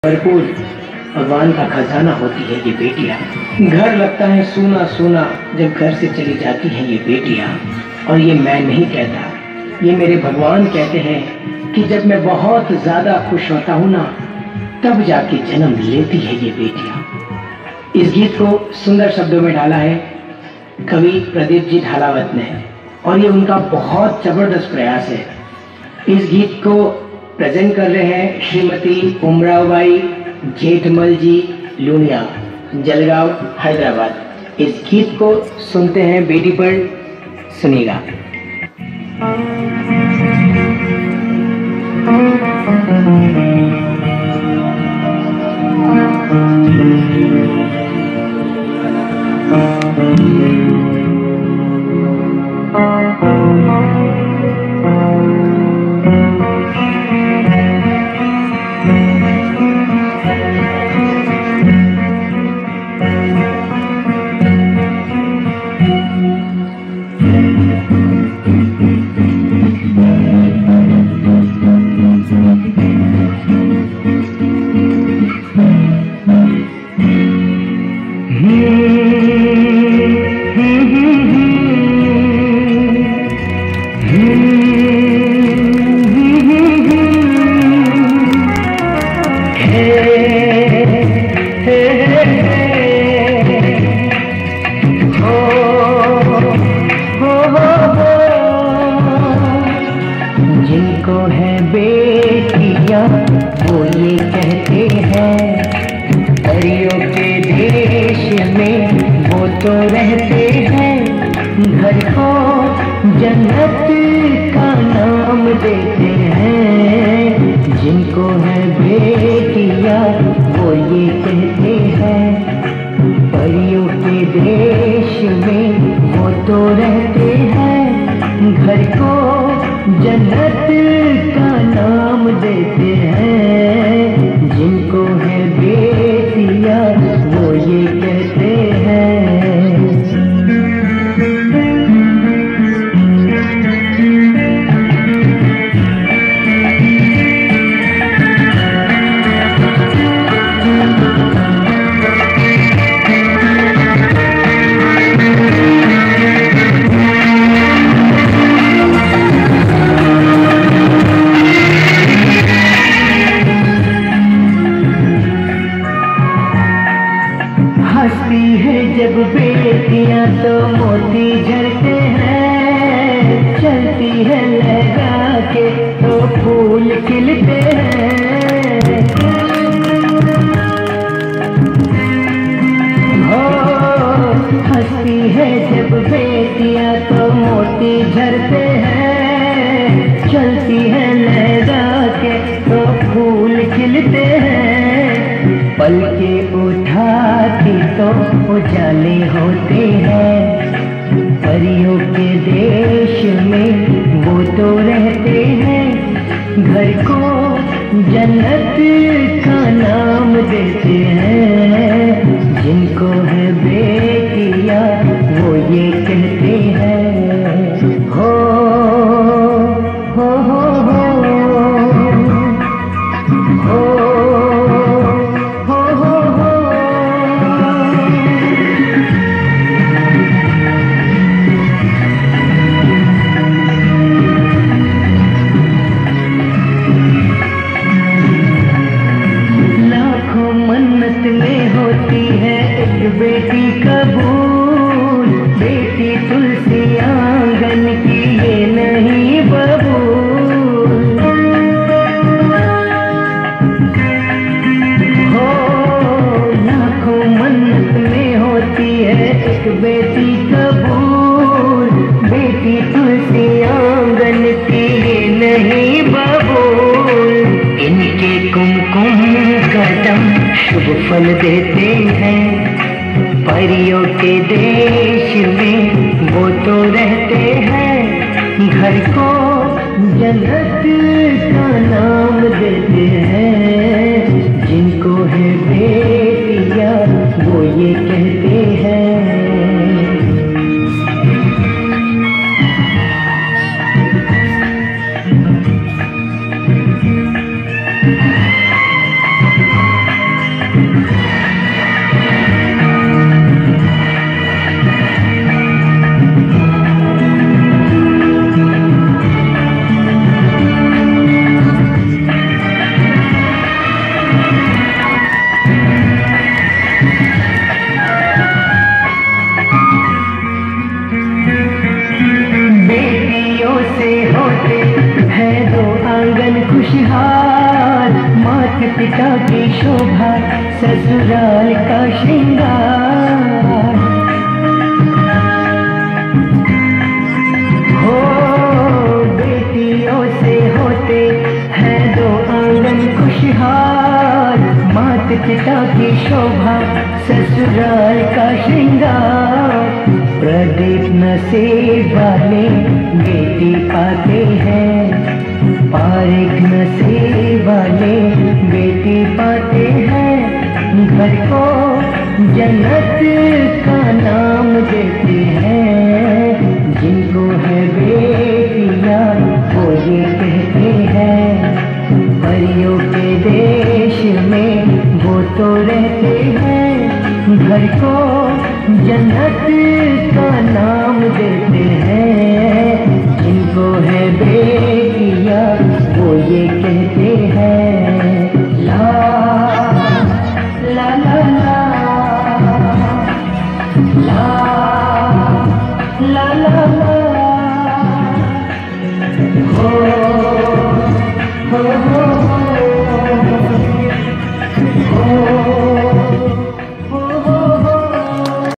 भरपूर भगवान का खजाना होती है ये बेटियां। घर लगता है सूना सूना जब घर से चली जाती हैं ये बेटियां। और ये मैं नहीं कहता, ये मेरे भगवान कहते हैं कि जब मैं बहुत ज्यादा खुश होता हूँ ना, तब जाके जन्म लेती है ये बेटियां। इस गीत को सुंदर शब्दों में डाला है कवि प्रदीप जी ढालावत ने, और ये उनका बहुत जबरदस्त प्रयास है। इस गीत को प्रेजेंट कर रहे हैं श्रीमती उमरावबाई जेठमल जी लूनिया, जलगांव, हैदराबाद। इस गीत को सुनते हैं, बेटी पर सुनिएगा। जिनको है बेटियां वो ये कहते हैं, परियों के देश में वो तो रहते हैं, घर को जन्नत का नाम देते हैं। जिनको है बेटियां वो ये कहते हैं, परियों के देश में वो तो रहते हैं, घर को जन्नत का नाम देते हैं। जिनको है बेटियां वो ये कहते हैं। हंसती है जब बेटियां तो मोती झरते हैं, चलती है लहरा के तो फूल खिलते हैं। हो हंसती है जब बेटियां तो मोती झरते हैं, चलती है लहरा के तो फूल खिलते हैं। पल के उठाती तो उजाले होते हैं, परियों के देश में वो तो रहते हैं, घर को जन्नत का नाम देते हैं। जिनको है बेटियां वो ये कहते हैं। हो हो हो हो बेटी कबूल, बेटी तुलसी आंगन की ये नहीं बबूल। हो लाखों मन्नत में होती है एक बेटी कबूल, बेटी तुलसी आंगन की ये नहीं बबूल। इनके कुमकुम कदम शुभ फल देते हैं, परियों के देश में वो तो रहते हैं, घर को जन्नत का नाम देते हैं। जिनको है बेटियां वो ये कहते हैं। खुशहाल माता पिता की शोभा ससुराल का श्रृंगार हो बेटियों से होते हैं दो आंगन खुशहाल माता पिता की शोभा ससुराल का श्रृंगार प्रदीप नसीब वाले बेटी पाते हैं पारिक नसीब वाले बेटी पाते हैं घर को जन्नत का नाम देते हैं जिनको है बेटियां वो ये कहते हैं परियों के देश में वो तो रहते हैं घर को जन्नत का नाम देते हैं जिनको है बेटियां वो ये कहते हैं ला ला ला ला ला ला ला ला